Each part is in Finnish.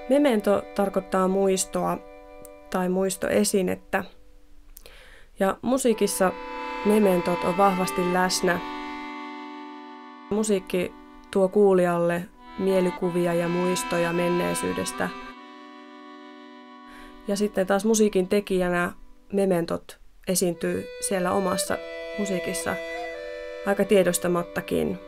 Memento tarkoittaa muistoa tai muistoesinettä. Ja musiikissa mementot on vahvasti läsnä. Musiikki tuo kuulijalle mielikuvia ja muistoja menneisyydestä. Ja sitten taas musiikin tekijänä mementot esiintyy siellä omassa musiikissa aika tiedostamattakin.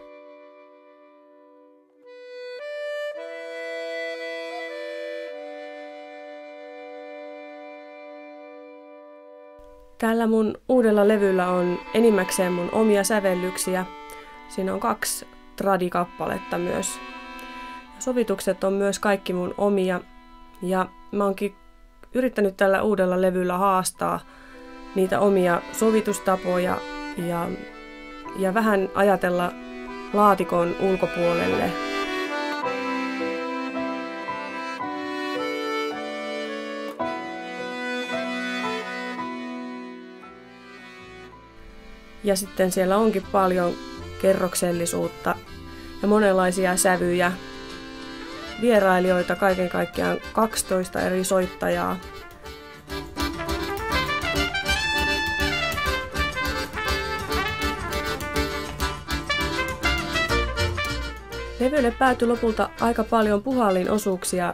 Tällä mun uudella levyllä on enimmäkseen mun omia sävellyksiä. Siinä on 2 tradikappaletta myös. Sovitukset on myös kaikki mun omia. Ja mä oonkin yrittänyt tällä uudella levyllä haastaa niitä omia sovitustapoja ja vähän ajatella laatikon ulkopuolelle. Ja sitten siellä onkin paljon kerroksellisuutta ja monenlaisia sävyjä. Vierailijoita kaiken kaikkiaan 12 eri soittajaa. Levylle päätyi lopulta aika paljon puhallinosuuksia.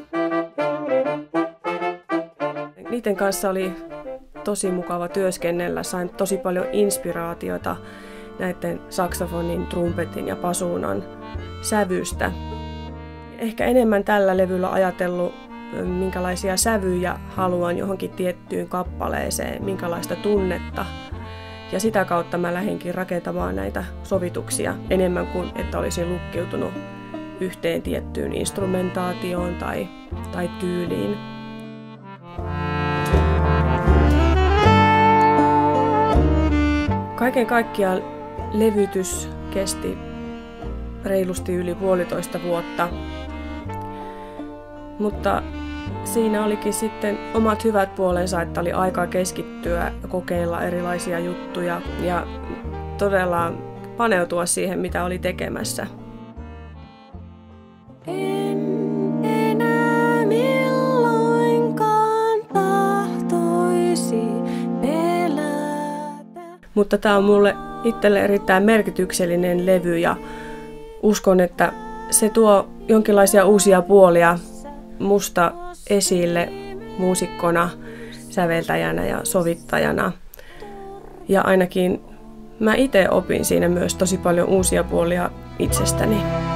Niiden kanssa oli tosi mukava työskennellä. Sain tosi paljon inspiraatiota näiden saksofonin, trumpetin ja basuunan sävystä. Ehkä enemmän tällä levyllä ajatellut, minkälaisia sävyjä haluan johonkin tiettyyn kappaleeseen, minkälaista tunnetta. Ja sitä kautta mä lähdinkin rakentamaan näitä sovituksia enemmän kuin että olisin lukkiutunut yhteen tiettyyn instrumentaatioon tai tyyliin. Kaiken kaikkiaan levytys kesti reilusti yli 1,5 vuotta, mutta siinä olikin sitten omat hyvät puolensa, että oli aikaa keskittyä ja kokeilla erilaisia juttuja ja todella paneutua siihen, mitä oli tekemässä. En enää milloinkaan tahtoisi pelätä. Mutta tämä on mulle itselle erittäin merkityksellinen levy ja uskon, että se tuo jonkinlaisia uusia puolia musta esille muusikkona, säveltäjänä ja sovittajana. Ja ainakin mä itse opin siinä myös tosi paljon uusia puolia itsestäni.